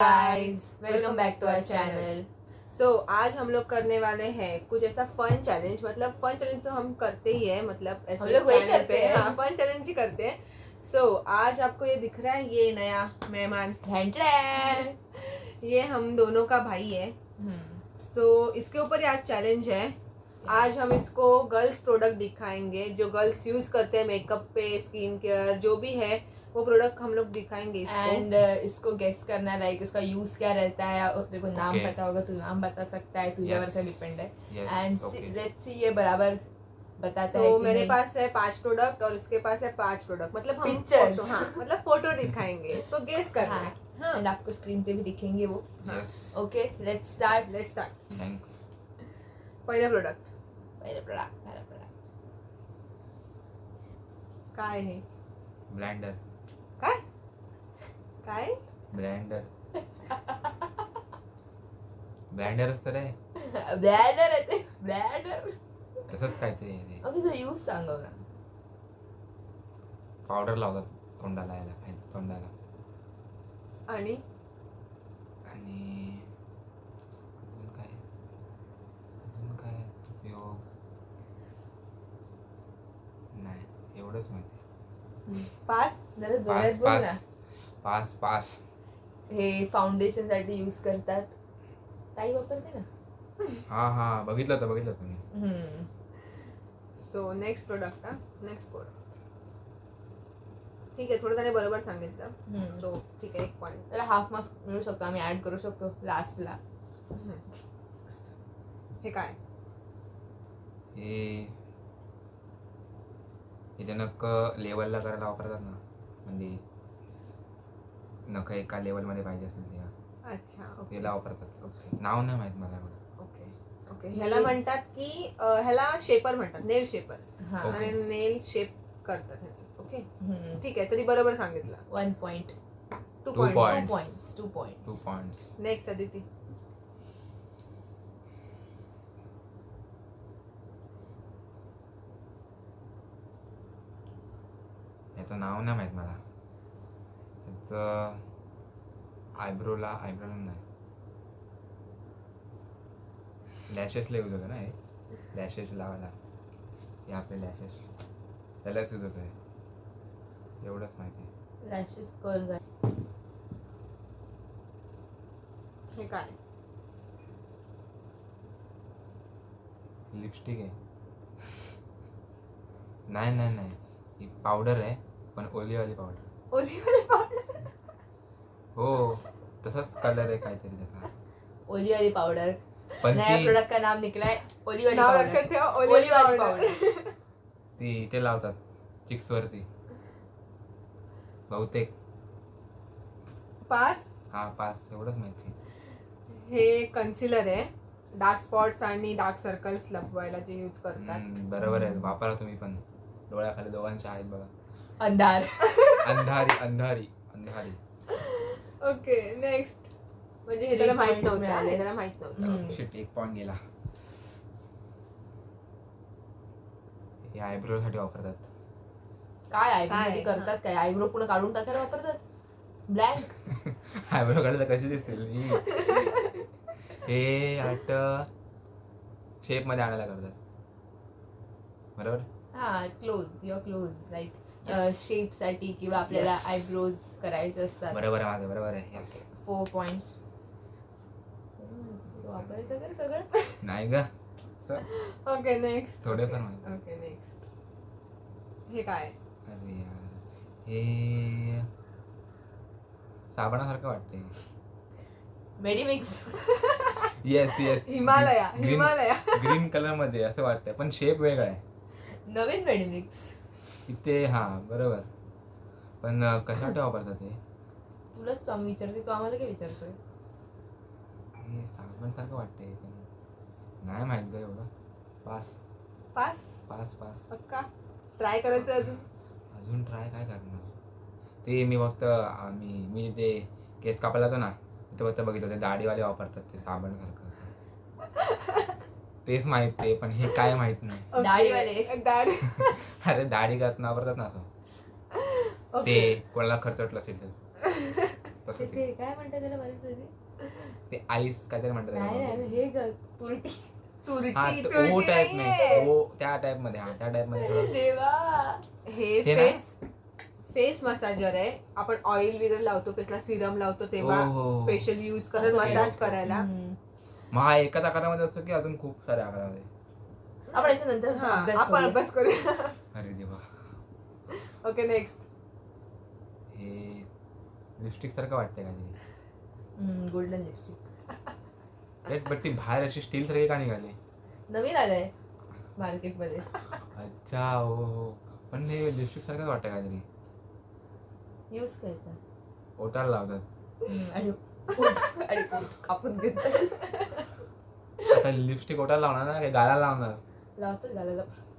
guys, welcome back to our channel. So आज हम लोग करने वाले हैं कुछ ऐसा फन चैलेंज। मतलब फन चैलेंज तो हम करते ही है, मतलब ऐसे हम लोग वही चैनल करते पे हैं। हाँ फन चैलेंज ही करते हैं। So आज आपको ये दिख रहा है, ये नया मेहमान ये हम दोनों का भाई है। So इसके ऊपर ही आज चैलेंज है। आज हम इसको गर्ल्स प्रोडक्ट दिखाएंगे जो गर्ल्स यूज करते हैं मेकअप पे, स्किन केयर जो भी है वो प्रोडक्ट हम लोग दिखाएंगे इसको। एंड इसको गेस करना है लाइक उसका यूज क्या रहता है। तेरे को नाम पता होगा तो नाम बता सकता है, तुझे ऊपर से डिपेंड है। एंड लेट्स सी ये बराबर बताता है कि मेरे पास है 5 प्रोडक्ट और इसके पास है 5 प्रोडक्ट। मतलब हम Pictures. फोटो, हाँ मतलब फोटो दिखाएंगे, इसको गेस करना है। हाँ एंड आपको स्क्रीन पे भी दिखेंगे वो। Okay let's start. थैंक्स। पहला प्रोडक्ट पहले प्रोडक्ट काय है? ब्लेंडर काय काय ब्लेंडर ब्लेंडरच तर आहे, ब्लॅडर आहे ते, ब्लॅडर। तसंच काहीतरी आहे ते. ओके तो यूज सांगव ना। पावडर लावतात तोंडाला, याला तोंडाला. आणि आणि अजून काय उपयोग नाही, एवढंच माहिती. 5 जरा जोरात बोल ना। पास हे फाउंडेशन साठी यूज करतात, ताई वापरते ना। हा बघितलं होतं मी. So next product next product ठीक आहे, थोडं त्याने बरोबर सांगितलं। सो ठीक आहे, 1 पॉइंट। त्याला हाफ मार्क्स मिळू शकतो, आम्ही ऍड करू शकतो लास्टला। हे काय? हे नख लेवलला करायला वापरतात ना, म्हणजे नख एका लेवलमध्ये पाहिजे असेल तेव्हा. अच्छा ओके, त्याला वापरतात. ओके नाव नाही माहित मला एवढं. ओके ओके ह्याला म्हणतात की ह्याला शेपर म्हणतात, नेल शेपर। हा आणि नेल शेप करतात ह्याने। ओके ठीक आहे, तरी बरोबर सांगितलं। 1 point 2 Two point. points. 2 points 2 points. Next Aditi. याचं नाव नाही माहित मला. याचं आयब्रोला नाही, लॅशेसला यूज होतं ना हे. लॅशेस लावायला हे आपले लॅशेस, त्यालाच यूज होतं हे. एवढंच माहिती. लॅशेस कर्ल कर। हे काय? लिपस्टिक आहे. नाही ही पावडर आहे, पण ओलीवाली पावडर. ओलीवाली पावडर? हो तसाच कलर आहे काहीतरी त्याचा. ओली वाली पाउडर। पण नया ती प्रोडक्ट का नाम निकला है ओली वाली नाव पाउडर। लक्षात ठेवा, ओली वाली पावडर। ती इथे लावतात चिक्स वरती बहुतेक. 5 पास एवढंच माहिती. हे कन्सिलर आहे, डार्क स्पॉट्स आणि डार्क सर्कल्स लपवायला जे यूज करतात। बरोबर आहे, वापरा तुम्ही पण. डोळ्याखाली दोघांच्या आहेत बघा. अंधार। अंधारी. Okay next. म्हणजे हे 3 त्याला माहित points नव्हतं, मिळाले. हे त्याला माहित नव्हतं। शिट, 1 पॉइंट गेला. हे आयब्रो साठी वापरतात. काय आयब्रो काय? मध्ये करतात काय? आयब्रो पुन्हा काढून टाकायला वापरतात, ब्लँक। आयब्रो काढायला कशी दिसतील हे आट शेप मध्ये आणायला करतात, बरोबर. हा close, your close like shape साठी किंवा आपल्याला आयब्रोज करायचे असतात। बरोबर आहे माझं, बरोबर आहे. 4 पॉइंट्स वापरायचं का सगळं? नाही ग, ओके नेक्स्ट। थोडेफार माहिती. Okay next. हे काय? अरे यार, हे साबणासारखं वाटतंय. Medimix. Yes Himalaya. Green colour मध्ये असं वाटतंय, पण शेप वेगळा आहे. नवीन मेडिमिक्स इथे बरोबर. पण कशासाठी वापरतात हे? तुलाच आम्ही विचारते, तू आम्हाला काय विचारतोय? हे साबण सारखं वाटतंय, पण नाही माहित ग एवढं. पास. पक्का ट्राय करायचं अजून ट्राय काय करणार. ते मी फक्त मी ते केस कापायला जातो ना, तिथे फक्त बघितलं ते दाढीवाले वापरतात ते साबण सारखं असं. तेच माहित ते, पण हे काय माहित नाही. दाढीवाले अरे दाढी करताना वापरतात ना असं. ते कोणाला खर्चटलं असेल तर तसं ते काय म्हणतात त्याला मला ते आईस काहीतरी म्हणतात हे तुरटी टाइप नाही त्या टाइप मध्ये त्या टाइप मध्ये देवा. हे फेस मसाजर आहे. आपण ऑइल वगैरे लावतो फेसला, सिरम लावतो तेव्हा स्पेशल यूज करत मसाज करायला. मग हा एकाच आकारामध्ये असतो की अजून खूप साऱ्या आकारामध्ये? आपण याच्यानंतर आपण अभ्यास करूया. अरे देवा. Okay next. हे लिपस्टिक सारखं वाटतंय का? Golden lipstick. बट ती बाहेर अशी स्टील सारखी का निघाली? नवीन आलंय मार्केट मध्ये. अच्छा हो. पण हे लिपस्टिक सारखंच वाटतं का तरी? यूज करायचा. ओठाला लावतात आणि कापून घेतात. आता लिपस्टिक ओठाला लावणार ना, गाला लावणार? लावतात गालाला.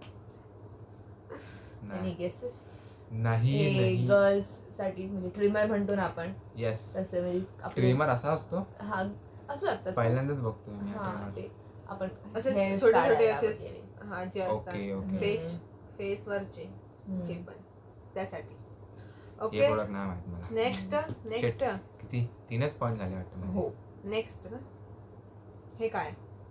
नाही. गर्ल्स साठी म्हणजे ट्रिमर म्हणतो ना आपण. येस. तसं म्हणजे ट्रिमर असा असतो? हा असं वाटतं. पहिल्यांदाच बघतोय मी. हा ते आपण असे छोटे छोटे असे हा जे असतात फेस वरचे जे पण त्यासाठी. ओके हे प्रोडक्ट नाही माहित मला. नेक्स्ट किती 3च पॉइंट झाले वाटतं. हो. नेक्स्ट हे काय?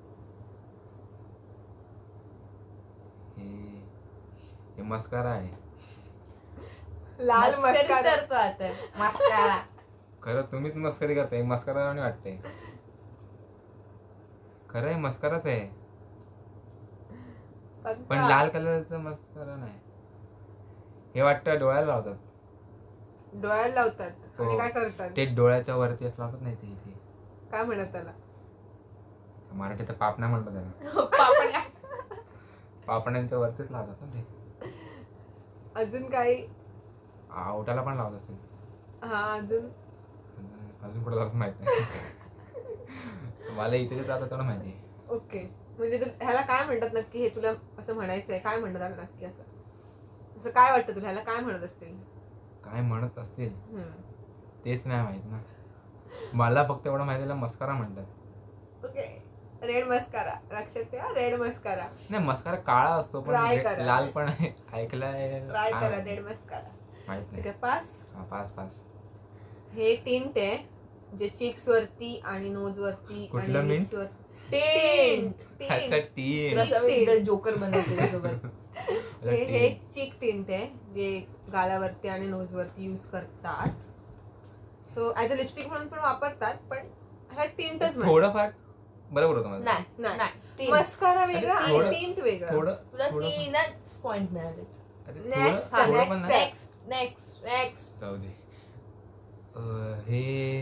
हे मस्कारा आहे. लाल मस्कारा करतो आता. मस्कारा. खरं तुम्हीच मस्करी करताय. मस्कारा आणि वाटते. खरं आहे मस्काराच आहे. पण लाल कलरचं मस्कारा नाही. हे वाटतं डोळ्याला लावतात. डोळ्याला लावतात आणि काय करतात? ते डोळ्याच्या वरती असं लावतात नाही ते काय म्हणतात त्याला? मराठीत तर पाप नाही म्हणतात त्याला. पापण्यांच्या वरतीच लावतात ना ते. अजून काही? ओठाला पण लावत असेल. हा अजून कुठं जास्त माहित नाही. मला इथे जातं तेवढं माहिती आहे. ओके म्हणजे ह्याला काय म्हणतात नक्की? हे तुला असं म्हणायचंय काय म्हणतात नक्की? असं काय वाटतं तुला ह्याला काय म्हणत असतील? काय म्हणत असतील तेच नाही माहित ना. मला फक्त एवढं माहिती आहे मस्कारा म्हणतात. Okay red mascara. लक्षात ठेवा रेड मस्कारा. नाही मस्कारा काळा असतो पण लाल पण ऐकलाय. ट्राय करा रेड मस्कारा. माहित नाही. पास. हे टिंट आहे जे चिक्स वरती आणि नोज वरती आणि लिप्स वरती. टिंट. जोकर बनवते. हे चिक टिंट आहे जे गालावरती आणि नोज वरती यूज करतात. सो ऍज अ लिपस्टिक म्हणून पण वापरतात पण हा टिंटच थोडंफार बरोबर होतं माझं. नाही मस्कारा वेगळा आणि टिंट वेगळा. तुला 3च पॉइंट मिळाले. नेक्स्ट जाऊ दे. हे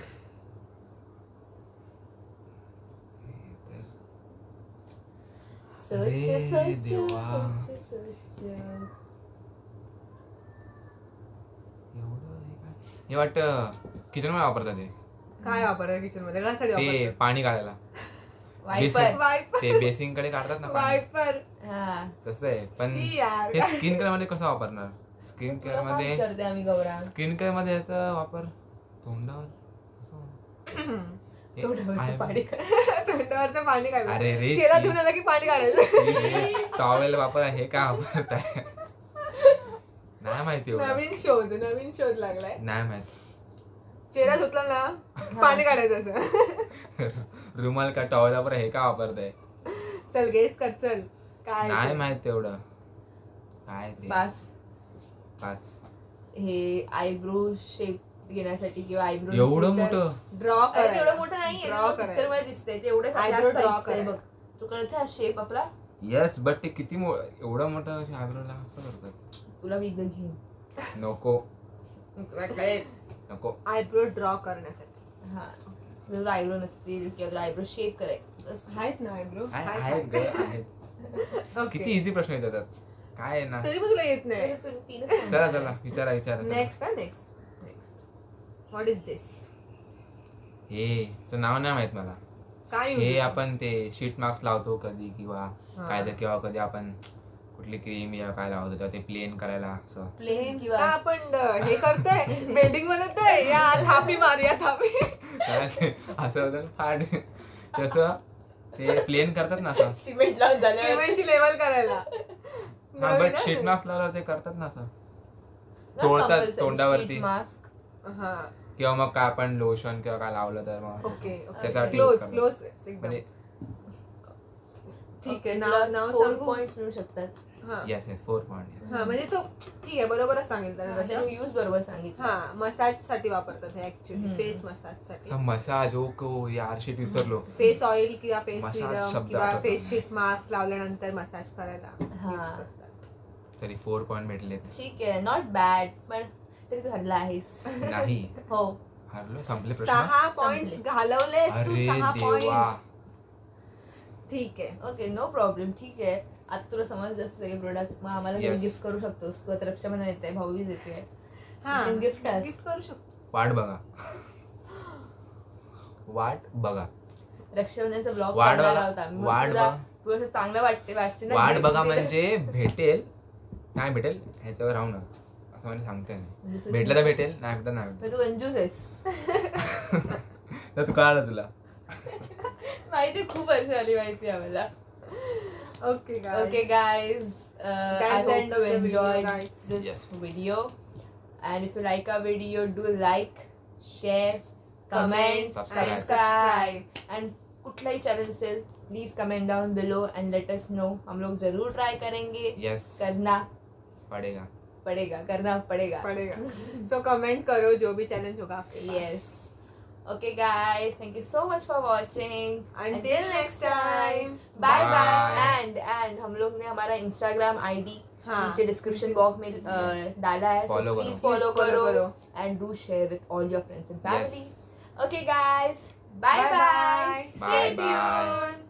हे वाटतं किचन मध्ये वापरतात. ते काय वापरतात किचन मध्ये? कशासाठी ते वापरतात? पाणी काढायला. वायपर. ते बेसिंग कडे काढतात ना वायपर. तसं आहे. पण हे स्किन केअर मध्ये कसं वापरणार? स्किन केअर मध्ये याचा वापर तोंडावर तोंडावरचं पाणी काढायचं. अरे रे चेहरा धुवून आला की पाणी काढायचं. टॉवेल वापर हे काय वापरताय? नाही माहिती. नवीन शोध लागलाय. नाही माहिती. चेहरा धुतला ना पाणी काढायचं असं. रुमाल का टॉवेल वापर हे काय वापरताय? चल गेस कर. चल काय? नाही माहित तेवढं काय ते. पास. हे आयब्रो शेप घेण्यासाठी किंवा आयब्रो एवढं मोठं ड्रॉ करायला. एवढं मोठं नाही. पिक्चर मध्ये दिसतंय तेवढं आयब्रो ड्रॉ करायला. बघ तू कळत हा शेप आपला. येस बट ते किती एवढं मोठं आयब्रोला असं करतात. तुला विकत घे. नको. आयब्रो ड्रॉ करण्यासाठी. हा तुला आयब्रो नसतील किंवा तुला आयब्रो शेप करायचं आहेत ना आयब्रो? आहेत. किती इझी प्रश्न येतात. काय ना तरी पण तुला येत नाही. चला विचारा. Next what is this? हे नाव नाही माहित मला. काय हे आपण ते शीट मार्क्स लावतो कधी किंवा काय तर किंवा कधी आपण कुठली क्रीम या काय लावतो तेव्हा ते प्लेन करायला. असं प्लेन किंवा आपण हे करतोय बिल्डिंग बनवतोय या थापी मारूया थापी. असं होतं फाड तसं ते प्लेन करतात ना असं. सिमेंट लावून झालं सिमेंटची लेवल करायला. बट शीट मास्क लावल्यावर ते करतात ना असं चोळतात तोंडावरती. हा किंवा मग काय आपण लोशन किंवा काय लावलं तर मग ओके त्यासाठी क्लोज एकदम ठीक आहे. नाव 4 पॉइंट्स मिळू शकतात. Yes 4 point. हा म्हणजे तो ठीक आहे, बरोबरच सांगितलं ना तसं. यूज बरोबर सांगितलं. हा मसाज साठी वापरतात हे ऍक्च्युअली, फेस मसाज साठी. मसाज ओको यार शीट विसरलो. फेस ऑइल किंवा फेस मसाज सिरम शब्द किंवा आठवतो. फेस शीट मास्क लावल्यानंतर मसाज करायला हा. use करतात. तरी 4 पॉइंट भेटलेत. ठीक आहे, नॉट बॅड, पण तरी तू हरला आहेस. नाही हो हरलो, संपले प्रश्न. 6 पॉइंट्स घालवलेस तू. अरे 6 देवा. पॉइंट. ठीक आहे. Okay no problem. ठीक आहे, आता तुला समजलं सगळे प्रोडक्ट, मग आम्हाला Yes. गिफ्ट करू शकतोस तू. आता रक्षाबंधन येते, भाऊबीज येते, हा गिफ्ट गिफ्ट करू शकतो. वाट बघा. वाट बघा. रक्षाबंधनचा ब्लॉग वाट करणार बघा. आहोत आम्ही. वाट तुला बघा. तुला असं चांगलं वाटते ना वाट gift बघा दिलं? म्हणजे भेटेल नाही भेटेल ह्याच्यावर राहू नका असं मला सांगते. म्हणजे तू- भेटलं तर भेटेल, नाही भेटलं नाही भेटेल. म्हणजे तू कंजूस आहेस. तर तू कळालं तुला. माहिती, खूप वर्ष आली माहिती आम्हाला. Okay guys. Okay guys, I That's the hope end you of the video, enjoyed guys. this Yes. video, and if you like our video, do like, share, comment, Subscribe. subscribe, and कुठलाही channel असेल please comment down below and let us know. हम लोग जरूर try करेंगे. Yes करना पडेगा. करना पड़ेगा. सो कमेंट करो जो भी चैलेंज होगा आपके पास. Yes. Okay guys, thank you so much for watching. Until next time. Bye bye. Bye. And हम लोग ने हमारा Instagram ID हाँ. नीचे डिस्क्रिप्शन बॉक्स में डाला है, so Follow please करो. follow करो and do share with all your friends and family. Yes. Okay guys, bye bye. Bye-bye. Stay Bye-bye. tuned.